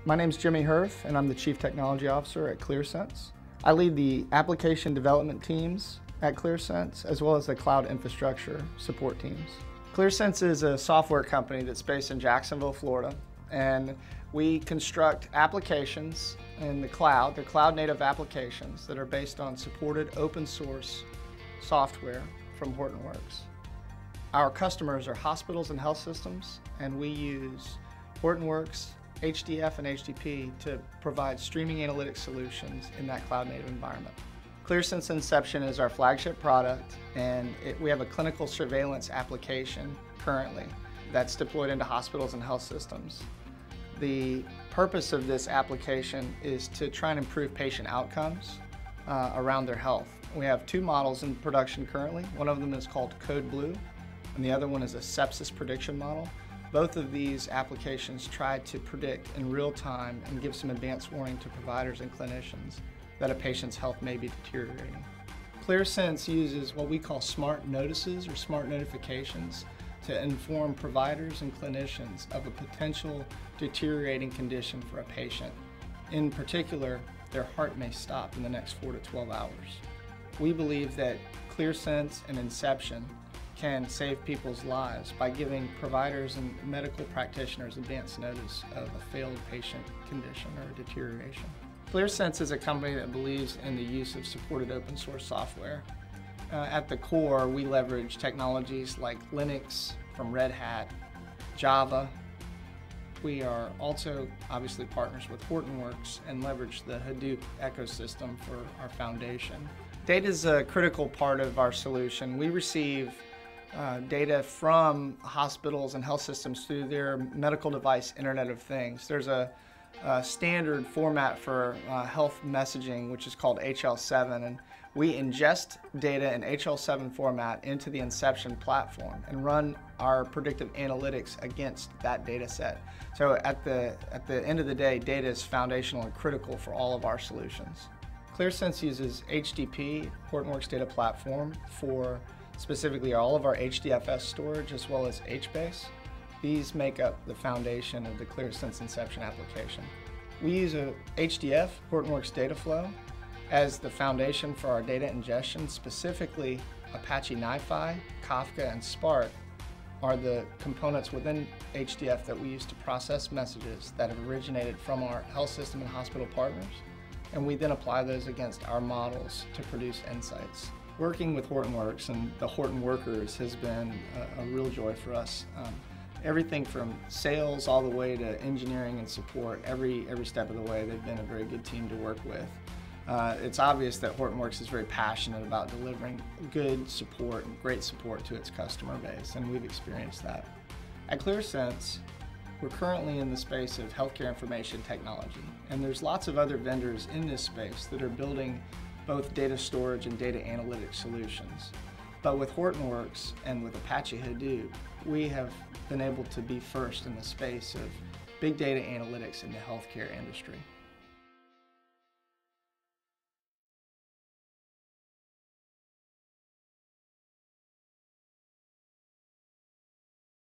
My name is Jimmy Herf, and I'm the Chief Technology Officer at Clearsense. I lead the application development teams at Clearsense, as well as the cloud infrastructure support teams. Clearsense is a software company that's based in Jacksonville, Florida, and we construct applications in the cloud. They're cloud-native applications that are based on supported open-source software from Hortonworks. Our customers are hospitals and health systems, and we use Hortonworks, HDF, and HDP to provide streaming analytics solutions in that cloud-native environment. Clearsense Inception is our flagship product, and we have a clinical surveillance application currently that's deployed into hospitals and health systems. The purpose of this application is to try and improve patient outcomes around their health. We have two models in production currently. One of them is called Code Blue, and the other one is a sepsis prediction model. Both of these applications try to predict in real time and give some advance warning to providers and clinicians that a patient's health may be deteriorating. Clearsense uses what we call smart notices or smart notifications to inform providers and clinicians of a potential deteriorating condition for a patient. In particular, their heart may stop in the next 4 to 12 hours. We believe that Clearsense and Inception can save people's lives by giving providers and medical practitioners advance notice of a failed patient condition or deterioration. Clearsense is a company that believes in the use of supported open source software. At the core, we leverage technologies like Linux from Red Hat, Java. We are also obviously partners with Hortonworks and leverage the Hadoop ecosystem for our foundation. Data is a critical part of our solution. We receive data from hospitals and health systems through their medical device Internet of Things. There's a standard format for health messaging, which is called HL7, and we ingest data in HL7 format into the Inception platform and run our predictive analytics against that data set. So at the end of the day, data is foundational and critical for all of our solutions. Clearsense uses HDP, Hortonworks Data Platform, for specifically all of our HDFS storage as well as HBase. These make up the foundation of the Clearsense Inception application. We use a HDF, Hortonworks DataFlow, as the foundation for our data ingestion. Specifically, Apache NiFi, Kafka, and Spark are the components within HDF that we use to process messages that have originated from our health system and hospital partners, and we then apply those against our models to produce insights. Working with Hortonworks and the Horton workers has been a real joy for us. Everything from sales all the way to engineering and support, every step of the way, they've been a very good team to work with. It's obvious that Hortonworks is very passionate about delivering good support and great support to its customer base, and we've experienced that. At Clearsense, we're currently in the space of healthcare information technology, and there's lots of other vendors in this space that are building both data storage and data analytics solutions. But with Hortonworks and with Apache Hadoop, we have been able to be first in the space of big data analytics in the healthcare industry.